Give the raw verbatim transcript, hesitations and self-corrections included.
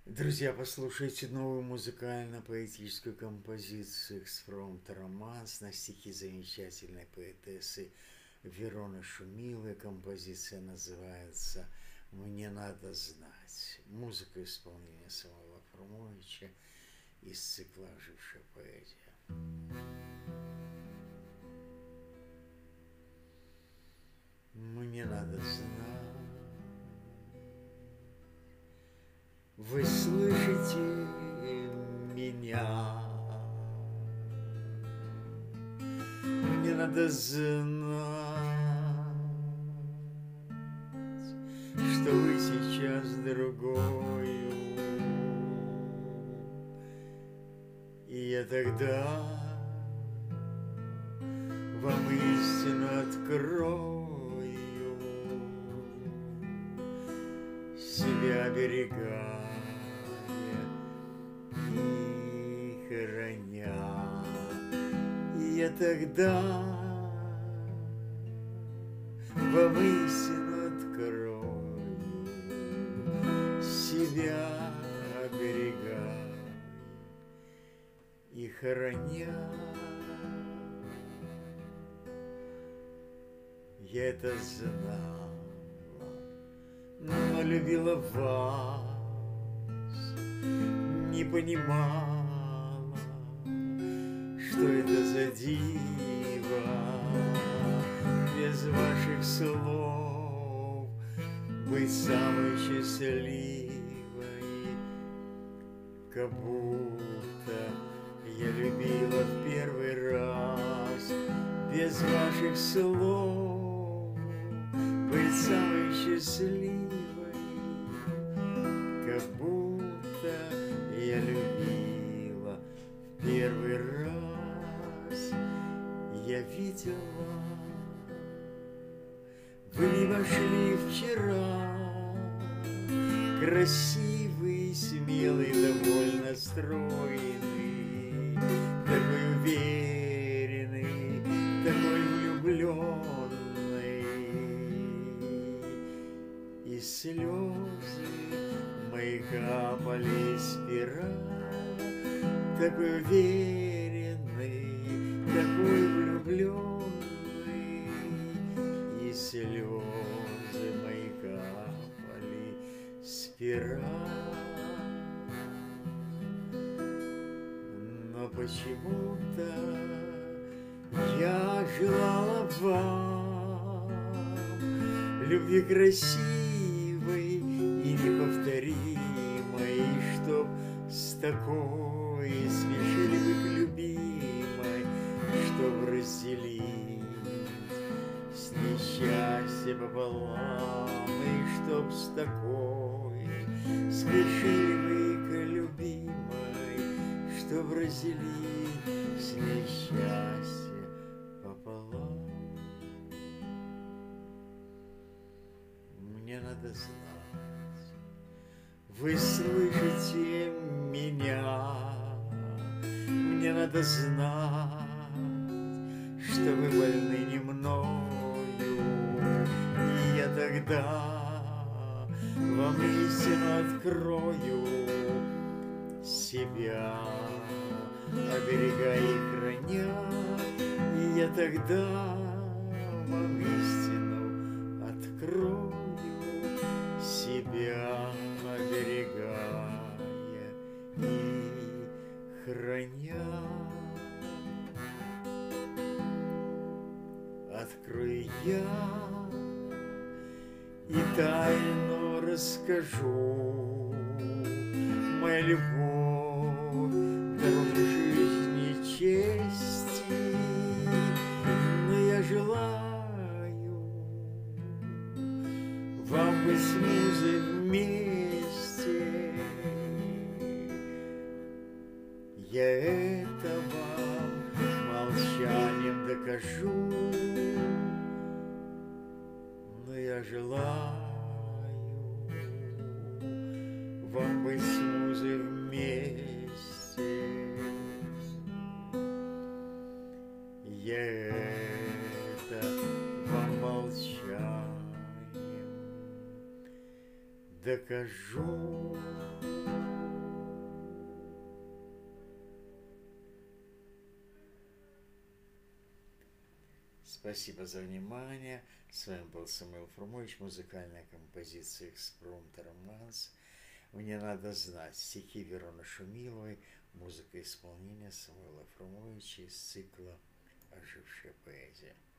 Друзья, послушайте новую музыкально-поэтическую композицию «Экспромт романс» на стихи замечательной поэтессы Вероны Шумиловой. Композиция называется «Мне надо знать». Музыка исполнения Самуила Фрумовича из цикла «Ожившая поэзия». Мне надо знать. Вы слышите меня? Мне надо знать, что вы сейчас другою, и я тогда вам истину открою, себя берегая и храня. И я тогда вам истину открою, себя берегая и храня. Я это знала, но любила вас, не понимала, что это за диво, без ваших слов быть самой счастливой, как будто я любила в первый раз, без ваших слов быть самой счастливой, как будто я любила в первый раз. Я видела, вы не вошли вчера, красивый, смелый, довольно стройный, такой уверенный, такой влюбленный. И слезы мои капали спираль, такой уверенный, такой влюбленный. И слезы мои капали спираль. Но почему-то я желала вам любви красивой и неповторимой, чтоб с такой спешили вы к любимой, чтоб разделить с несчастьем пополам, и чтоб с такой спешили вы к любимой, чтоб разделить с несчастьем пополам. Мне надо знать, вы слышите меня? Мне надо знать, что вы больны не мною, и я тогда вам истину открою, себя оберегая и храня. И я тогда вам истину открою, себя оберегая и храня. Открою я и тайну расскажу, моя любовь, дорога жизни, чести, но я желаю вам быть с музой вместе. Я это вам молчанием докажу, но я желаю вам быть с музой вместе. Спасибо за внимание. С вами был Самуил Фрумович, музыкальная композиция «Экспромт Романс». Мне надо знать. Стихи Вероны Шумиловой, музыка и исполнение Самуила Фрумовича из цикла «Ожившая поэзия».